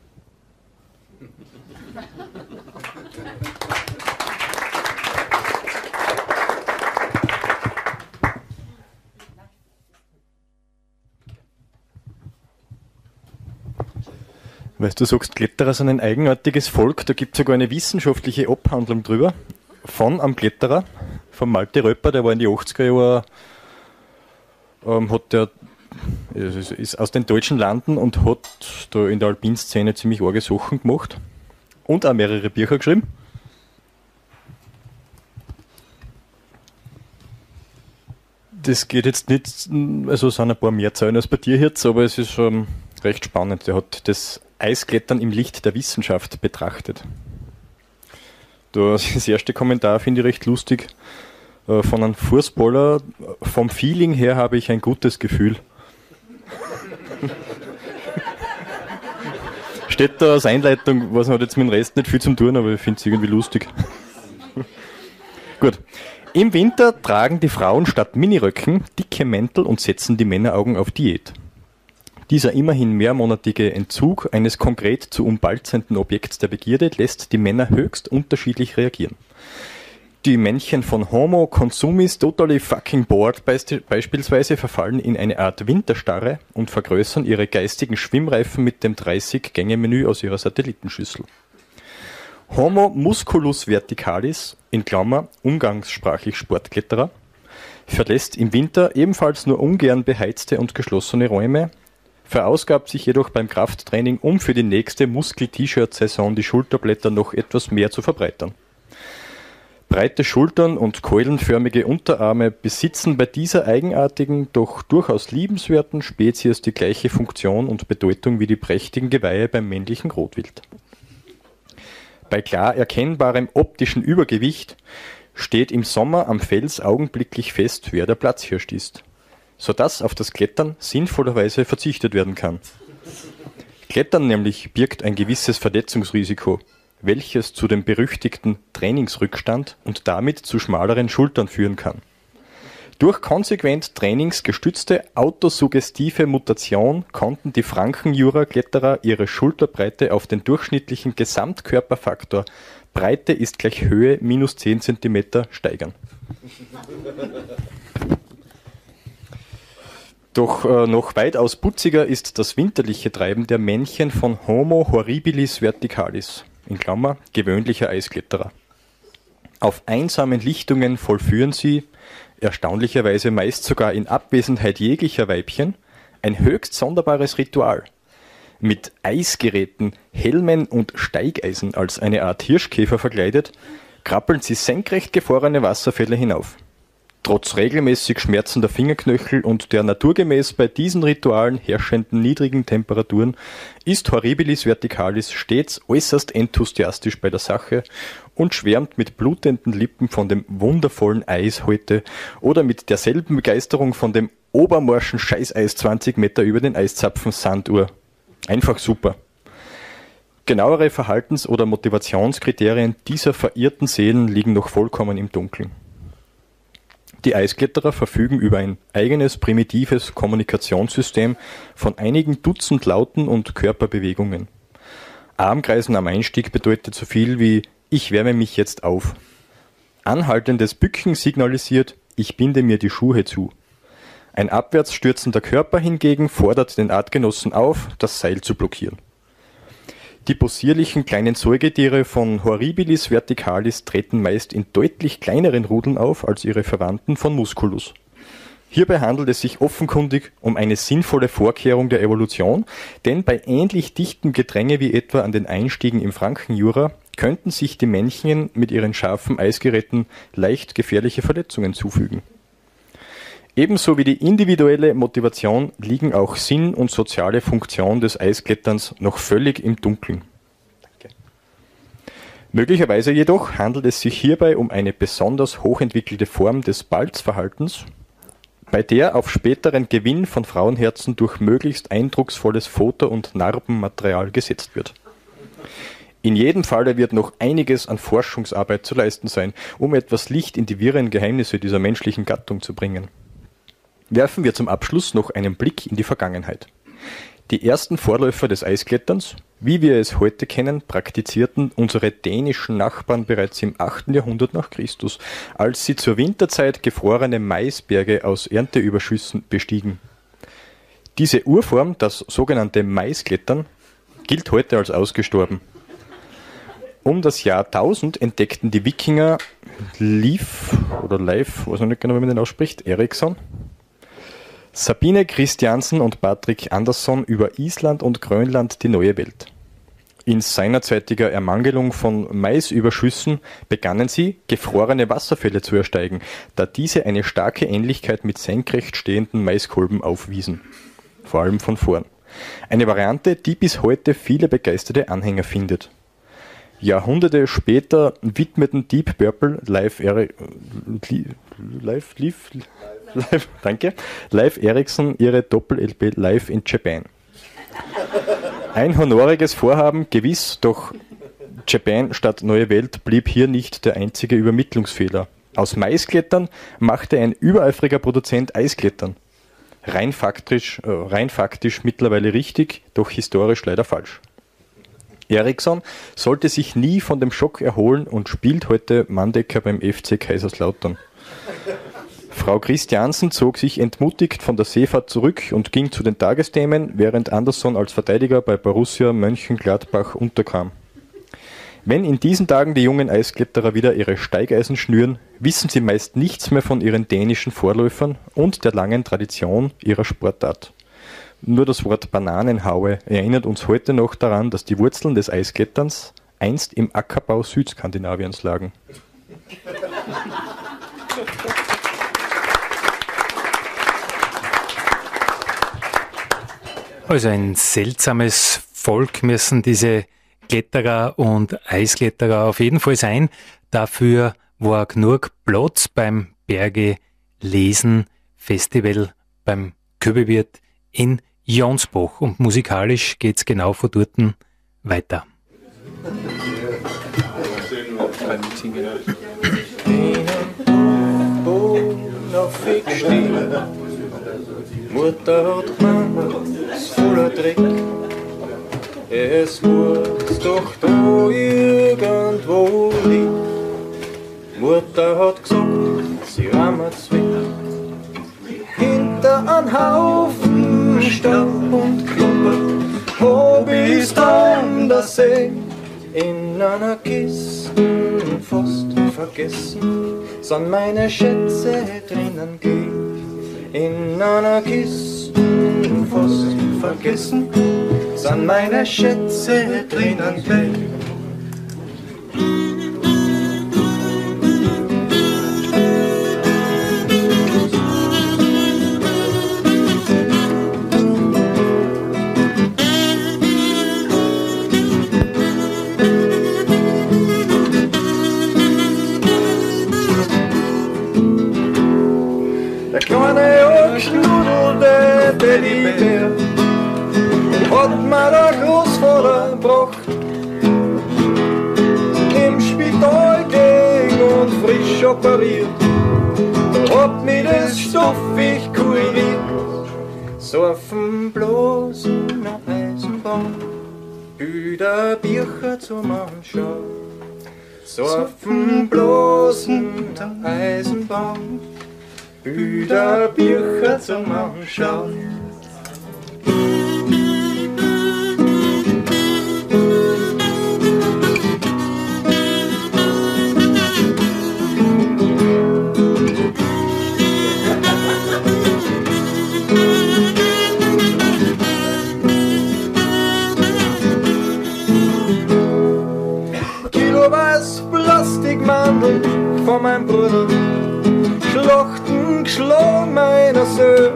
Weißt du, sagst, Kletterer sind ein eigenartiges Volk, da gibt es sogar eine wissenschaftliche Abhandlung drüber, von einem Kletterer, von Malte Röpper, der war in die achtziger Jahre, ähm, hat der, ist, ist aus den deutschen Landen und hat da in der Alpinszene ziemlich arge Sachen gemacht und auch mehrere Bücher geschrieben. Das geht jetzt nicht, also es sind ein paar mehr Zeilen als bei dir jetzt, aber es ist ähm, recht spannend. Der hat das Eisklettern im Licht der Wissenschaft betrachtet. Das erste Kommentar finde ich recht lustig. Äh, von einem Fußballer, vom Feeling her habe ich ein gutes Gefühl. Steht da als Einleitung, was hat jetzt mit dem Rest nicht viel zu tun, aber ich finde es irgendwie lustig. Gut. Im Winter tragen die Frauen statt Miniröcken dicke Mäntel und setzen die Männeraugen auf Diät. Dieser immerhin mehrmonatige Entzug eines konkret zu umbalzenden Objekts der Begierde lässt die Männer höchst unterschiedlich reagieren. Die Männchen von Homo consumis totally fucking bored beispielsweise verfallen in eine Art Winterstarre und vergrößern ihre geistigen Schwimmreifen mit dem dreißig-Gänge-Menü aus ihrer Satellitenschüssel. Homo musculus verticalis, in Klammer umgangssprachlich Sportkletterer, verlässt im Winter ebenfalls nur ungern beheizte und geschlossene Räume, verausgabt sich jedoch beim Krafttraining, um für die nächste Muskel-T-Shirt-Saison die Schulterblätter noch etwas mehr zu verbreitern. Breite Schultern und keulenförmige Unterarme besitzen bei dieser eigenartigen, doch durchaus liebenswerten Spezies die gleiche Funktion und Bedeutung wie die prächtigen Geweihe beim männlichen Rotwild. Bei klar erkennbarem optischen Übergewicht steht im Sommer am Fels augenblicklich fest, wer der Platzhirsch ist, sodass auf das Klettern sinnvollerweise verzichtet werden kann. Klettern nämlich birgt ein gewisses Verletzungsrisiko, welches zu dem berüchtigten Trainingsrückstand und damit zu schmaleren Schultern führen kann. Durch konsequent trainingsgestützte autosuggestive Mutation konnten die Frankenjura-Kletterer ihre Schulterbreite auf den durchschnittlichen Gesamtkörperfaktor Breite ist gleich Höhe minus zehn Zentimeter steigern. Doch äh, noch weitaus putziger ist das winterliche Treiben der Männchen von Homo horribilis verticalis, in Klammer gewöhnlicher Eiskletterer. Auf einsamen Lichtungen vollführen sie, erstaunlicherweise meist sogar in Abwesenheit jeglicher Weibchen, ein höchst sonderbares Ritual. Mit Eisgeräten, Helmen und Steigeisen als eine Art Hirschkäfer verkleidet, krabbeln sie senkrecht gefrorene Wasserfälle hinauf. Trotz regelmäßig schmerzender Fingerknöchel und der naturgemäß bei diesen Ritualen herrschenden niedrigen Temperaturen ist Horribilis verticalis stets äußerst enthusiastisch bei der Sache und schwärmt mit blutenden Lippen von dem wundervollen Eis heute oder mit derselben Begeisterung von dem obermorschen Scheißeis zwanzig Meter über den Eiszapfen Sanduhr. Einfach super. Genauere Verhaltens- oder Motivationskriterien dieser verirrten Seelen liegen noch vollkommen im Dunkeln. Die Eiskletterer verfügen über ein eigenes primitives Kommunikationssystem von einigen Dutzend Lauten und Körperbewegungen. Armkreisen am Einstieg bedeutet so viel wie »Ich wärme mich jetzt auf«. Anhaltendes Bücken signalisiert »Ich binde mir die Schuhe zu«. Ein abwärts stürzender Körper hingegen fordert den Artgenossen auf, das Seil zu blockieren. Die possierlichen kleinen Säugetiere von Horribilis verticalis treten meist in deutlich kleineren Rudeln auf als ihre Verwandten von Musculus. Hierbei handelt es sich offenkundig um eine sinnvolle Vorkehrung der Evolution, denn bei ähnlich dichtem Gedränge wie etwa an den Einstiegen im Frankenjura könnten sich die Männchen mit ihren scharfen Eisgeräten leicht gefährliche Verletzungen zufügen. Ebenso wie die individuelle Motivation liegen auch Sinn und soziale Funktion des Eiskletterns noch völlig im Dunkeln. Danke. Möglicherweise jedoch handelt es sich hierbei um eine besonders hochentwickelte Form des Balzverhaltens, bei der auf späteren Gewinn von Frauenherzen durch möglichst eindrucksvolles Foto- und Narbenmaterial gesetzt wird. In jedem Falle wird noch einiges an Forschungsarbeit zu leisten sein, um etwas Licht in die wirren Geheimnisse dieser menschlichen Gattung zu bringen. Werfen wir zum Abschluss noch einen Blick in die Vergangenheit. Die ersten Vorläufer des Eiskletterns, wie wir es heute kennen, praktizierten unsere dänischen Nachbarn bereits im achten Jahrhundert nach Christus, als sie zur Winterzeit gefrorene Maisberge aus Ernteüberschüssen bestiegen. Diese Urform, das sogenannte Maisklettern, gilt heute als ausgestorben. Um das Jahr tausend entdeckten die Wikinger Leif, oder Leif, weiß ich nicht genau, wie man den ausspricht, Eriksson, Sabine Christiansen und Patrick Andersson über Island und Grönland die neue Welt. In seinerzeitiger Ermangelung von Maisüberschüssen begannen sie, gefrorene Wasserfälle zu ersteigen, da diese eine starke Ähnlichkeit mit senkrecht stehenden Maiskolben aufwiesen. Vor allem von vorn. Eine Variante, die bis heute viele begeisterte Anhänger findet. Jahrhunderte später widmeten Deep Purple Leif Eric, Leif, Leif, Leif, danke, Leif Eriksson ihre Doppel-L P Live in Japan. Ein honoriges Vorhaben, gewiss, doch Japan statt Neue Welt blieb hier nicht der einzige Übermittlungsfehler. Aus Maisklettern machte ein übereifriger Produzent Eisklettern. Rein faktisch, äh, rein faktisch mittlerweile richtig, doch historisch leider falsch. Eriksson sollte sich nie von dem Schock erholen und spielt heute Manndecker beim F C Kaiserslautern. Frau Christiansen zog sich entmutigt von der Seefahrt zurück und ging zu den Tagesthemen, während Andersson als Verteidiger bei Borussia Mönchengladbach unterkam. Wenn in diesen Tagen die jungen Eiskletterer wieder ihre Steigeisen schnüren, wissen sie meist nichts mehr von ihren dänischen Vorläufern und der langen Tradition ihrer Sportart. Nur das Wort Bananenhaue erinnert uns heute noch daran, dass die Wurzeln des Eiskletterns einst im Ackerbau Südskandinaviens lagen. Also ein seltsames Volk müssen diese Kletterer und Eiskletterer auf jeden Fall sein. Dafür war genug Platz beim Berge Lesen Festival beim Köbewirt in Jonsbach. Und musikalisch geht's genau von dort weiter. Mutter hat gemeint, es ist voller Dreck. Es muss doch da irgendwo liegen. Mutter hat gesagt, sie rammert's weg. Hinter ein Haufen Staub und Klumper hab ich's dann der See in einer Kiste fast vergessen, sind meine Schätze drinnen gelegen. In einer Kiste fast vergessen, sind meine Schätze drinnen gelegen. Der kleine angeschnudelte Teddybär hat mir der Großvater gebracht. Im Spital ging und frisch operiert. Da hat alles stoffig kuriert. Surfen bloß in der Eisenbahn, Büder Bücher zum Anschauen. Surfen bloß in der Eisenbahn, Büder Bücher zum Anschauen. Kilowas Plastikmandeln von meinem Bruder, Schlochten geschlagen meiner Söhne,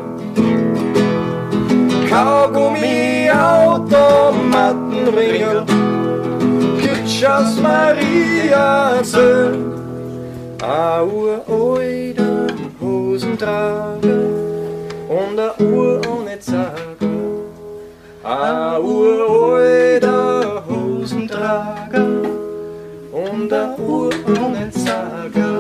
Kaugummi, Automatenringer, Kirchhaus Maria Söhne, a uralter Hosentrager und a Uhr ohne Zager, a uralter Hosentrager und a Uhr ohne Zager.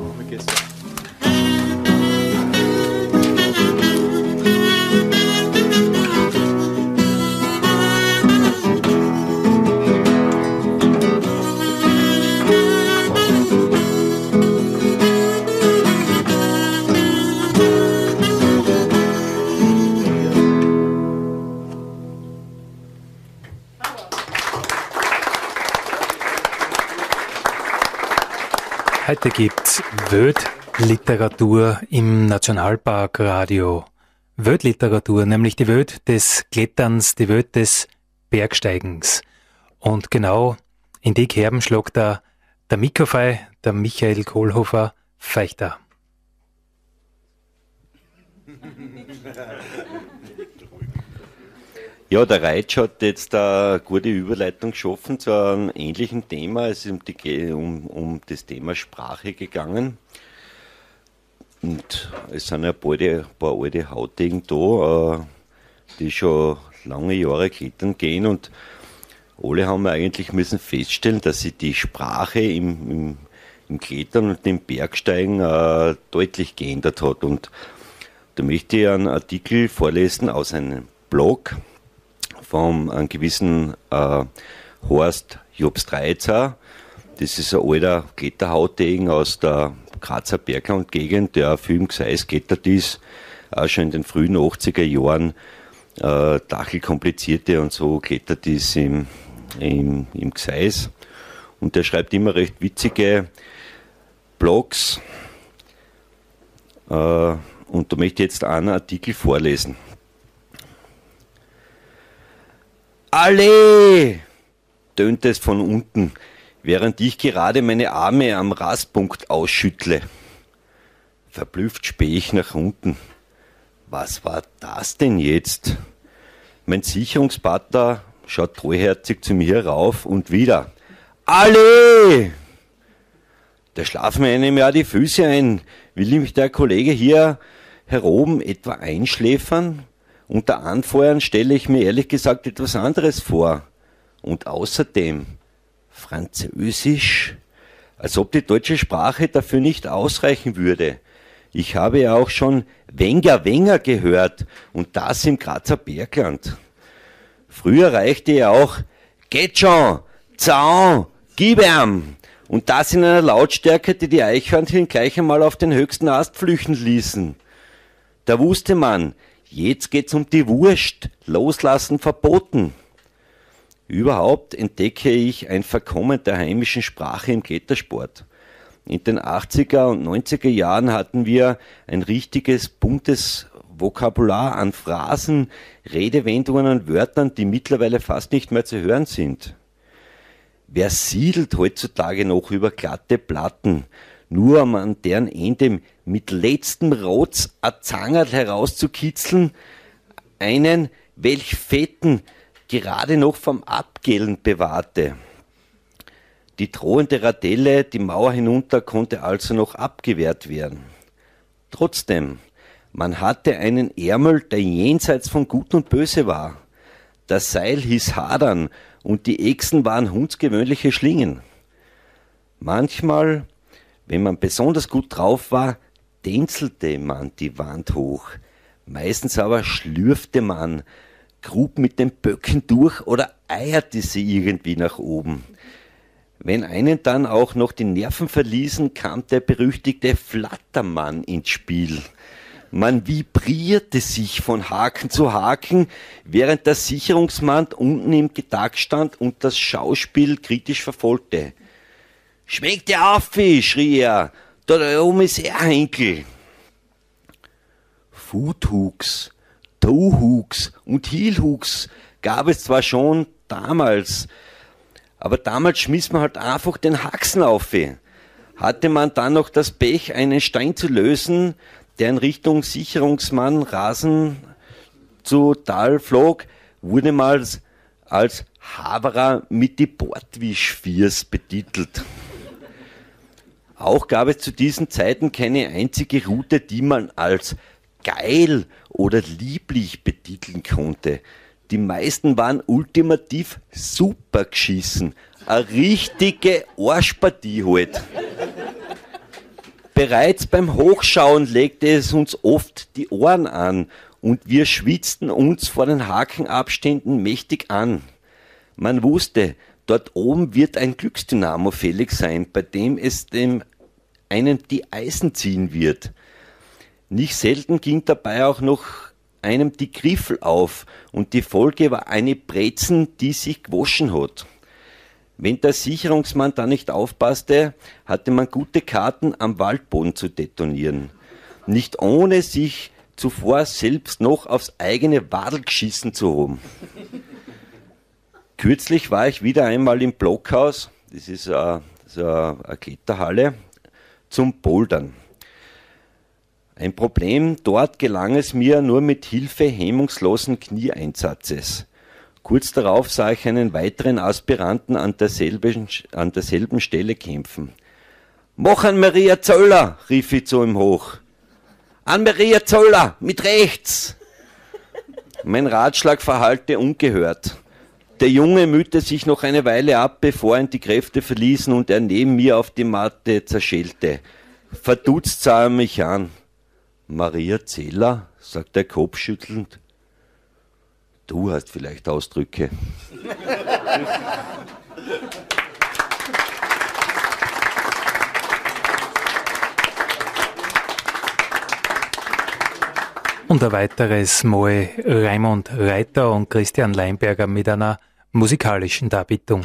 Heute gibt's Wöd-Literatur im Nationalparkradio. Wöd-Literatur, nämlich die Wöd des Kletterns, die Wöd des Bergsteigens. Und genau in die Kerben schlagt da der Mikrofei, der Michael Kohlhofer, Feichter. Ja, der Reitsch hat jetzt eine gute Überleitung geschaffen zu einem ähnlichen Thema. Es ist um, die, um, um das Thema Sprache gegangen. Und es sind ein paar, ein paar alte Haudegen da, die schon lange Jahre klettern gehen. Und alle haben eigentlich müssen feststellen, dass sich die Sprache im, im, im Klettern und im Bergsteigen äh, deutlich geändert hat. Und da möchte ich einen Artikel vorlesen aus einem Blog von einem gewissen äh, Horst Jobstreitzer. Das ist ein alter Kletterhaudegen aus der Grazer Berglandgegend, der viel im Gseis geklettert ist, auch schon in den frühen achtziger Jahren äh, Dachel komplizierte und so klettert ist im, im, im Gseis. Und der schreibt immer recht witzige Blogs. Äh, und da möchte ich jetzt einen Artikel vorlesen. Alle! Tönt es von unten, während ich gerade meine Arme am Rastpunkt ausschüttle. Verblüfft spähe ich nach unten. Was war das denn jetzt? Mein Sicherungspartner schaut treuherzig zu mir rauf und wieder. Alle! Da schlafen einem ja die Füße ein. Will mich der Kollege hier heroben etwa einschläfern? Unter Anfeuern stelle ich mir ehrlich gesagt etwas anderes vor. Und außerdem Französisch, als ob die deutsche Sprache dafür nicht ausreichen würde. Ich habe ja auch schon Wenger Wenger gehört und das im Grazer Bergland. Früher reichte ja auch Geht schon, Zaun, gib ihm. Und das in einer Lautstärke, die die Eichhörnchen gleich einmal auf den höchsten Ast flüchten ließen. Da wusste man, jetzt geht's um die Wurst, loslassen verboten. Überhaupt entdecke ich ein Verkommen der heimischen Sprache im Klettersport. In den achtziger und neunziger Jahren hatten wir ein richtiges buntes Vokabular an Phrasen, Redewendungen und Wörtern, die mittlerweile fast nicht mehr zu hören sind. Wer siedelt heutzutage noch über glatte Platten, nur um an deren Ende mit letztem Rotz a Zangerl herauszukitzeln, einen, welch fetten, gerade noch vom Abgellen bewahrte. Die drohende Radelle, die Mauer hinunter, konnte also noch abgewehrt werden. Trotzdem, man hatte einen Ärmel, der jenseits von Gut und Böse war. Das Seil hieß Hadern und die Echsen waren hundsgewöhnliche Schlingen. Manchmal, wenn man besonders gut drauf war, tänzelte man die Wand hoch. Meistens aber schlürfte man, grub mit den Böcken durch oder eierte sie irgendwie nach oben. Wenn einen dann auch noch die Nerven verließen, kam der berüchtigte Flattermann ins Spiel. Man vibrierte sich von Haken zu Haken, während der Sicherungsmann unten im Gedack stand und das Schauspiel kritisch verfolgte. »Schwenkt dir auf«, schrie er, »da oben ist er, Henkel!« Foothooks, Toehooks und Heelhooks gab es zwar schon damals, aber damals schmiss man halt einfach den Haxen auf. Hatte man dann noch das Pech, einen Stein zu lösen, der in Richtung Sicherungsmann Rasen zu Tal flog, wurde mal als Haberer mit die Bordwischviers betitelt. Auch gab es zu diesen Zeiten keine einzige Route, die man als geil oder lieblich betiteln konnte. Die meisten waren ultimativ super geschissen. Eine richtige Arschpartie halt. Bereits beim Hochschauen legte es uns oft die Ohren an und wir schwitzten uns vor den Hakenabständen mächtig an. Man wusste, dort oben wird ein Glücksdynamo fällig sein, bei dem es dem einen die Eisen ziehen wird. Nicht selten ging dabei auch noch einem die Griffel auf und die Folge war eine Brezen, die sich gewaschen hat. Wenn der Sicherungsmann da nicht aufpasste, hatte man gute Karten am Waldboden zu detonieren. Nicht ohne sich zuvor selbst noch aufs eigene Wadel geschissen zu haben. Kürzlich war ich wieder einmal im Blockhaus, das ist eine, so eine Kletterhalle, zum Bouldern. Ein Problem, dort gelang es mir nur mit Hilfe hemmungslosen Knieeinsatzes. Kurz darauf sah ich einen weiteren Aspiranten an derselben, an derselben Stelle kämpfen. »Mach an Maria Zoller«, rief ich zu ihm hoch. »An Maria Zoller, mit rechts!« Mein Ratschlag verhallte ungehört. Der Junge mühte sich noch eine Weile ab, bevor ihn die Kräfte verließen und er neben mir auf die Matte zerschellte. Verdutzt sah er mich an. »Maria Zeller«, sagt er kopfschüttelnd. »Du hast vielleicht Ausdrücke.« Und ein weiteres Mal Raimund Reiter und Christian Leinberger mit einer musikalischen Darbietung.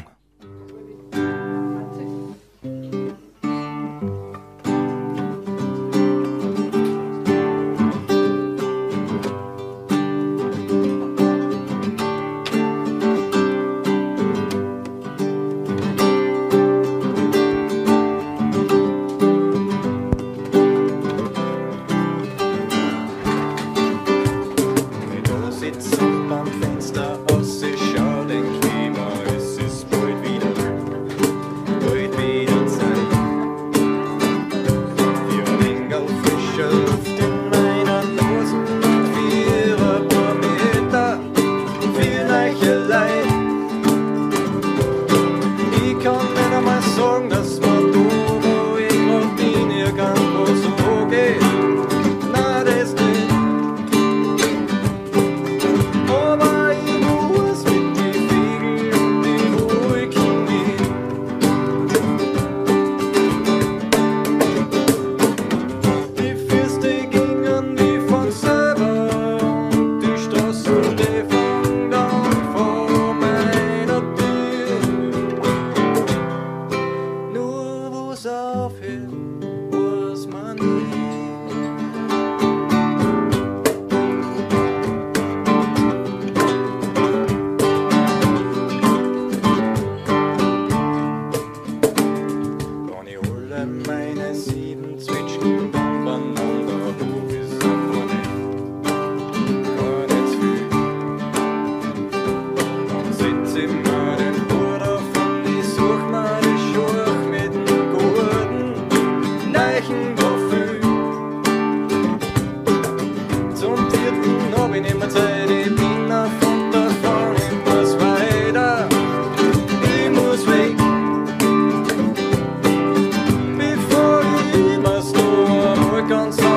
Ganz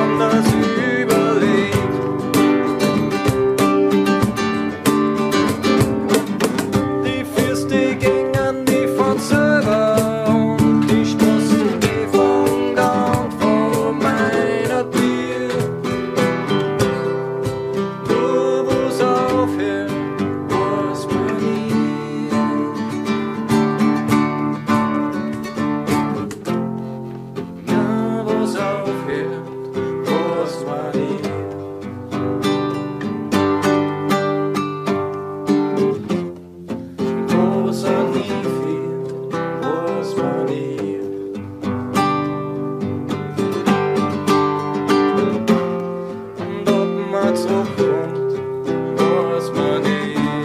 sucht und was man nicht.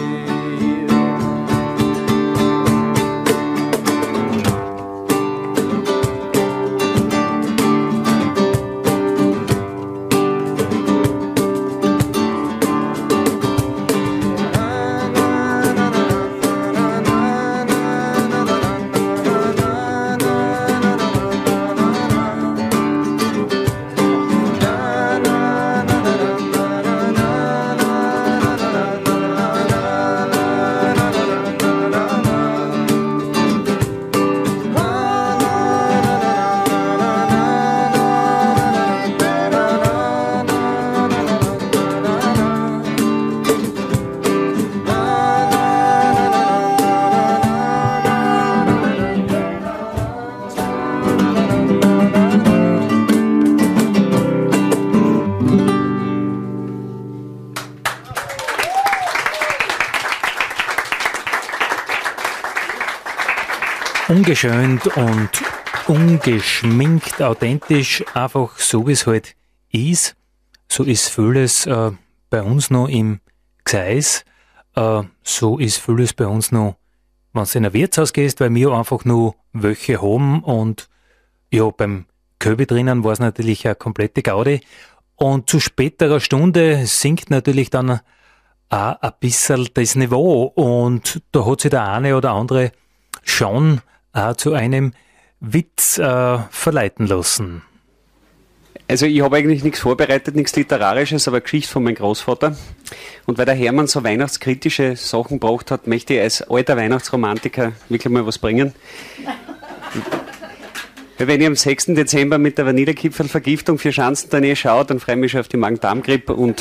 Ungeschönt und ungeschminkt, authentisch, einfach so wie es halt ist. So ist vieles äh, bei uns noch im Gseis. Äh, so ist vieles bei uns noch, wenn du in ein Wirtshaus gehst, weil wir einfach nur welche haben. Und ja, beim Köbi drinnen war es natürlich eine komplette Gaudi. Und zu späterer Stunde sinkt natürlich dann auch ein bisschen das Niveau. Und da hat sich der eine oder andere schon auch zu einem Witz äh, verleiten lassen. Also ich habe eigentlich nichts vorbereitet, nichts Literarisches, aber Geschichte von meinem Großvater. Und weil der Hermann so weihnachtskritische Sachen gebracht hat, möchte ich als alter Weihnachtsromantiker wirklich mal was bringen. Weil wenn ich am sechsten Dezember mit der Vanillekipferlvergiftung für Schanzentournee schaue, dann freue ich mich schon auf die Magen-Darm-Grippe und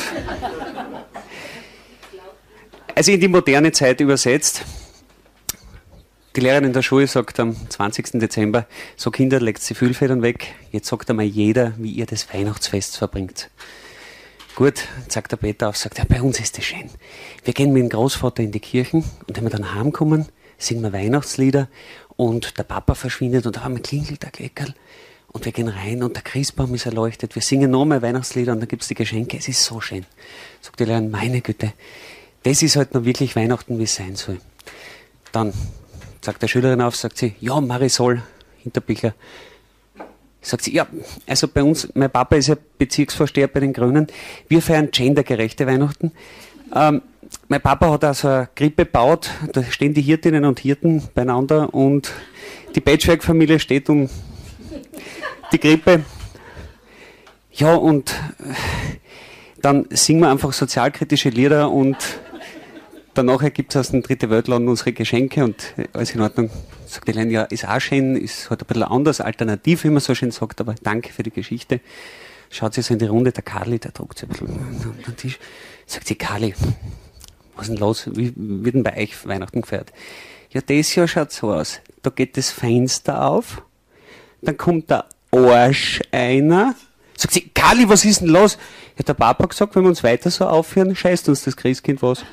also in die moderne Zeit übersetzt. Die Lehrerin in der Schule sagt am zwanzigsten Dezember, so Kinder, legt die Fühlfedern weg, jetzt sagt einmal jeder, wie ihr das Weihnachtsfest verbringt. Gut, sagt der Peter auf, sagt, ja, bei uns ist das schön. Wir gehen mit dem Großvater in die Kirchen und wenn wir dann heimkommen, singen wir Weihnachtslieder und der Papa verschwindet und auf einmal klingelt der Glockerl und wir gehen rein und der Christbaum ist erleuchtet. Wir singen nochmal Weihnachtslieder und dann gibt es die Geschenke. Es ist so schön. Sagt die Lehrerin, meine Güte, das ist halt noch wirklich Weihnachten, wie es sein soll. Dann sagt der Schülerin auf, sagt sie, ja, Marisol, Hinterbichler. Sagt sie, ja, also bei uns, mein Papa ist ja Bezirksvorsteher bei den Grünen, wir feiern gendergerechte Weihnachten. Ähm, mein Papa hat also eine Krippe gebaut, da stehen die Hirtinnen und Hirten beieinander und die Patchwork-Familie steht um die Krippe. Ja, und dann singen wir einfach sozialkritische Lieder und danach gibt es aus dem Dritte Weltland unsere Geschenke und alles in Ordnung. Sagt die Leine, ja, ist auch schön, ist halt ein bisschen anders, alternativ, wie man so schön sagt, aber danke für die Geschichte. Schaut sie so in die Runde, der Karli, der druckt sich ein bisschen an den Tisch. Sagt sie, Karli, was ist denn los? Wie wird denn bei euch Weihnachten gefeiert? Ja, das Jahr schaut so aus. Da geht das Fenster auf, dann kommt der Arsch einer. Sagt sie, Karli, was ist denn los? Ja, der Papa hat gesagt, wenn wir uns weiter so aufhören, scheißt uns das Christkind was.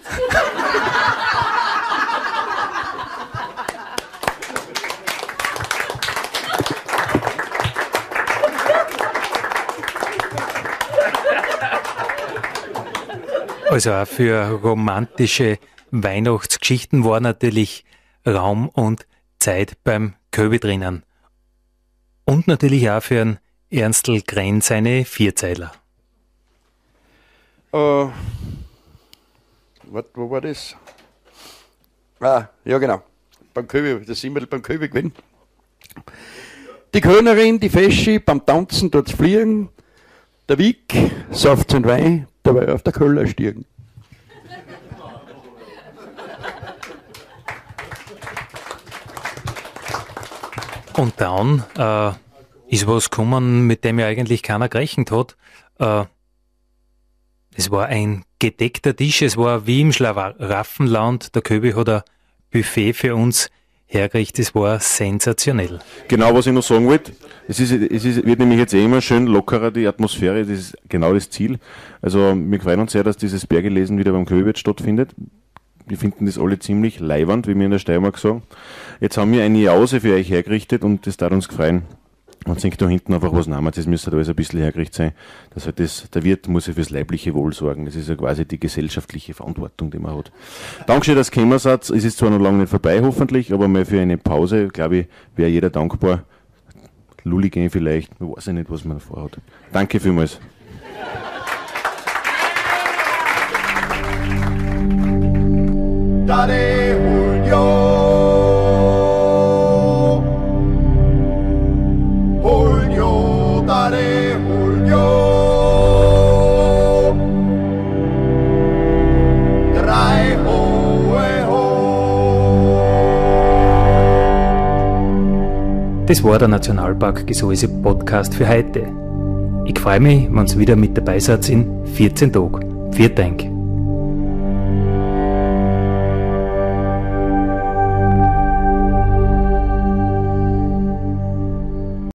Also auch für romantische Weihnachtsgeschichten war natürlich Raum und Zeit beim Köbi drinnen. Und natürlich auch für einen Ernstl Krenn seine Vierzeiler. Uh, wat, wo war das? Ah, ja genau. Beim Köbi, das sind wir beim Köbi gewesen. Die Kölnerin, die Feschi, beim Tanzen tut's fliegen. Der Wick, sauft sein Wein, dabei auf der Köller stiegen. Und dann äh, ist was gekommen, mit dem ja eigentlich keiner gerechnet hat. Äh, es war ein gedeckter Tisch, es war wie im Schlaraffenland. Der Köbi hat ein Buffet für uns hergerichtet, es war sensationell. Genau, was ich noch sagen wollte, es, ist, es ist, wird nämlich jetzt eh immer schön lockerer, die Atmosphäre, das ist genau das Ziel. Also wir freuen uns sehr, dass dieses Bergelesen wieder beim Köbi stattfindet. Wir finden das alle ziemlich leiwand, wie wir in der Steiermark sagen. Jetzt haben wir eine Jause für euch hergerichtet und das darf uns gefreuen. und singt da hinten einfach was Namens, das müsste halt alles ein bisschen hergerichtet sein. Das halt das, der Wirt muss ja fürs leibliche Wohl sorgen. Das ist ja quasi die gesellschaftliche Verantwortung, die man hat. Dankeschön, dass ihr gekommen seid. Es ist zwar noch lange nicht vorbei, hoffentlich, aber mal für eine Pause, glaube ich, wäre jeder dankbar. Lulli gehen vielleicht, man weiß ja nicht, was man vorhat. Danke vielmals. Dare Julio, Julio, dare Julio, drei hohe ho. Das war der Nationalpark Gesäuse Podcast für heute. Ich freue mich, wenn ihr wieder mit dabei seid in vierzehn Tagen. Vielen Dank.